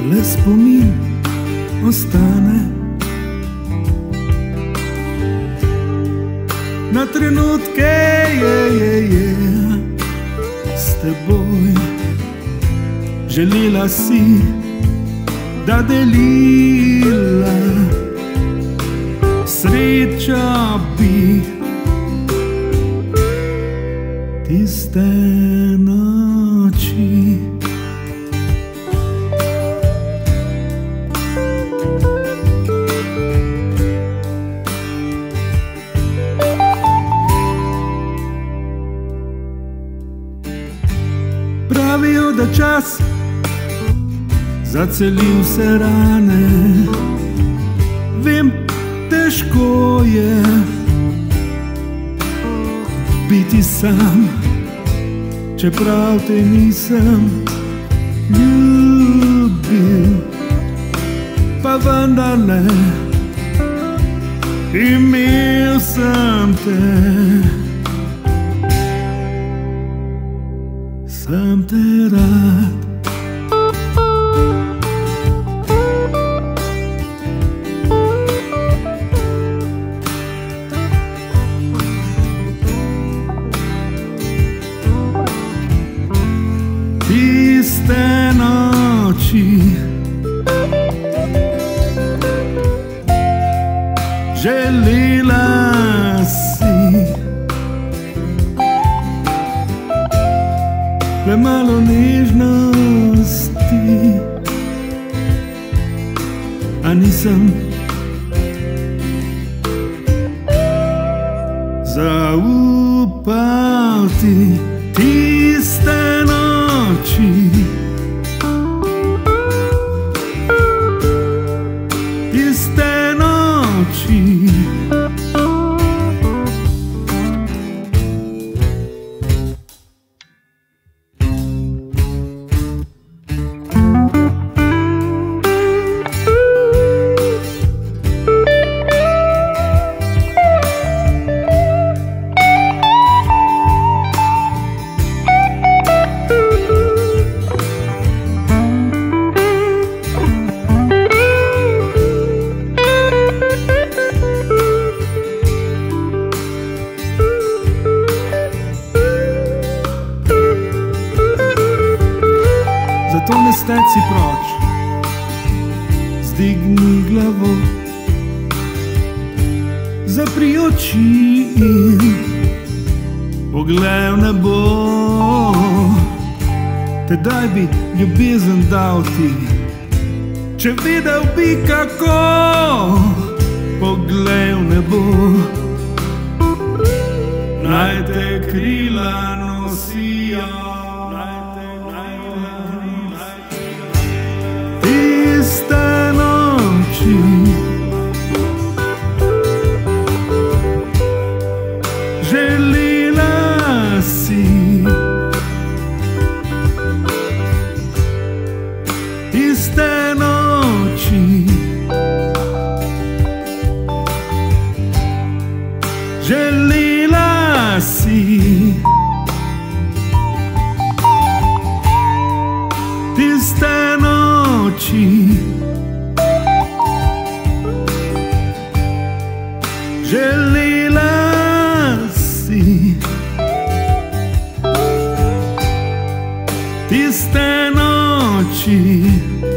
le spomin ostane na trenutke s teboj. Želela si, da delila sreča bi tiste noči. Pravijo, da čas zaceli vse rane. Vem, težko je biti sam, čeprav te nisem ljubil, pa vendar ne, imel sem te. Sem te rad. Tiste noči želela si le malo nežnosti, a nisem zaupal ti. Tiste noči, tiste noči, zato ne steci proč, zdigni glavo, zapri oči in poglej v nebo. Tedaj bi ljubezen dal ti, če videl bi kako. Poglej v nebo, naj te krila nosijo. Tiste noči želela si, tiste noči želela si, tiste noči želela si, tiste noči